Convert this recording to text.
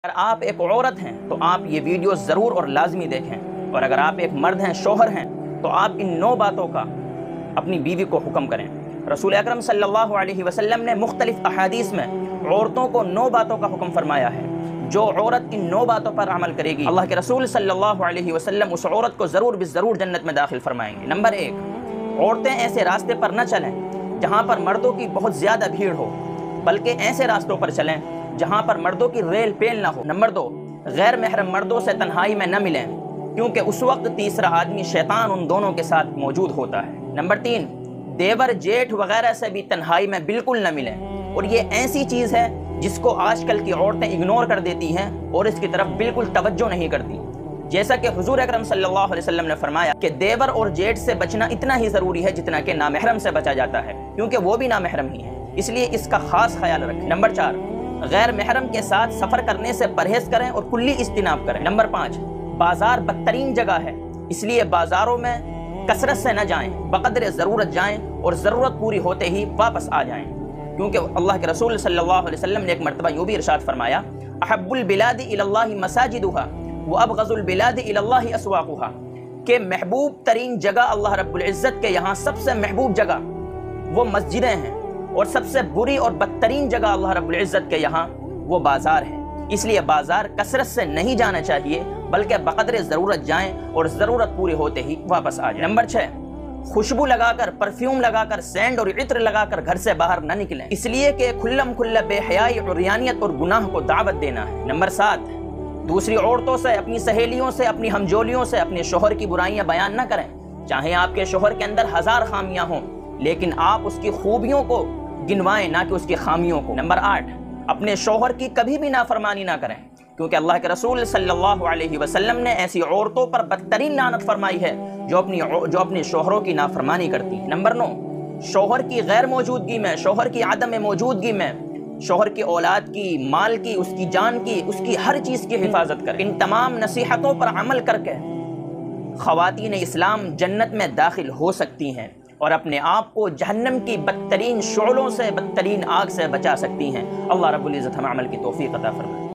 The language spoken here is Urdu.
اگر آپ ایک عورت ہیں تو آپ یہ ویڈیو ضرور اور لازمی دیکھیں، اور اگر آپ ایک مرد ہیں، شوہر ہیں، تو آپ ان 9 باتوں کا اپنی بیوی کو حکم کریں۔ رسول اکرم صلی اللہ علیہ وسلم نے مختلف احادیث میں عورتوں کو 9 باتوں کا حکم فرمایا ہے۔ جو عورت ان 9 باتوں پر عمل کرے گی، اللہ کے رسول صلی اللہ علیہ وسلم اس عورت کو ضرور بالضرور جنت میں داخل فرمائیں گے۔ نمبر 1، عورتیں ایسے راستے پر نہ چلیں جہاں پر مردوں کی بہت زیادہ بھیڑ ہو، بلکہ ایسے راستوں پر چلیں جہاں پر مردوں کی ریل پیل نہ ہو۔ نمبر 2، غیر محرم مردوں سے تنہائی میں نہ ملیں، کیونکہ اس وقت تیسرا آدمی شیطان ان دونوں کے ساتھ موجود ہوتا ہے۔ نمبر 3، دیور جیٹھ وغیرہ سے بھی تنہائی میں بالکل نہ ملیں، اور یہ ایسی چیز ہے جس کو آج کل کی عورتیں اگنور کر دیتی ہیں اور اس کی طرف بالکل توجہ نہیں کرتی، جیسا کہ حضور اکرم صلی اللہ علیہ وسلم نے فرمایا کہ دیور اور جیٹھ سے بچنا اتنا ہی ضروری ہے جتنا کہ نامحرم سے بچا جاتا ہے، کیونکہ وہ بھی نامحرم ہی ہے، اس لیے اس کا خاص خیال رکھیں۔ نمبر 4، غیر محرم کے ساتھ سفر کرنے سے پرہیز کریں اور کلی اجتناب کریں۔ نمبر 5، بازار بدترین جگہ ہے، اس لیے بازاروں میں کثرت سے نہ جائیں، بقدر ضرورت جائیں اور ضرورت پوری ہوتے ہی واپس آ جائیں، کیونکہ اللہ کے رسول صلی اللہ علیہ وسلم نے ایک مرتبہ یوں بھی ارشاد فرمایا، احب البلاد الی اللہ مساجدها وابغض البلاد الی اللہ اسواقها، کہ محبوب ترین جگہ اللہ رب العزت کے یہاں سب سے محبوب جگہ وہ مسجدیں ہیں، اور سب سے بری اور بدترین جگہ اللہ رب العزت کے یہاں وہ بازار ہے۔ اس لیے بازار کثرت سے نہیں جانا چاہیے، بلکہ بقدر ضرورت جائیں اور ضرورت پوری ہوتے ہی واپس آ جائیں۔ نمبر 6، خوشبو لگا کر، پرفیوم لگا کر، سینڈ اور عطر لگا کر گھر سے باہر نہ نکلیں، اس لیے کہ کھلم کھلا بے حیائی، عریانیت اور گناہ کو دعوت دینا ہے۔ نمبر 7، دوسری عورتوں سے، اپنی سہیلیوں سے، اپنی ہمجولیوں سے اپنے شوہر کی برائیاں بیان نہ کریں، چاہے آپ کے شوہر کے اندر 1000 خامیاں ہوں، لیکن آپ اس کی خوبیوں کو گنوائیں، نہ کہ اس کی خامیوں کو۔ نمبر 8، اپنے شوہر کی کبھی بھی نافرمانی نہ کریں، کیونکہ اللہ کے رسول صلی اللہ علیہ وسلم نے ایسی عورتوں پر بدترین لعنت فرمائی ہے جو اپنے شوہروں کی نافرمانی کرتی۔ نمبر 9، شوہر کی غیر موجودگی میں، شوہر کی عدم موجودگی میں شوہر کی اولاد کی، مال کی، اس کی جان کی، اس کی ہر چیز کی حفاظت کریں۔ ان تمام نصیحتوں پر عمل کر کے خواتین اسلام جنت میں داخل ہو سکتی ہیں اور اپنے آپ کو جہنم کی بدترین شعلوں سے، بدترین آگ سے بچا سکتی ہیں۔ اللہ رب العزت ہمیں عمل کی توفیق عطا فرمائے۔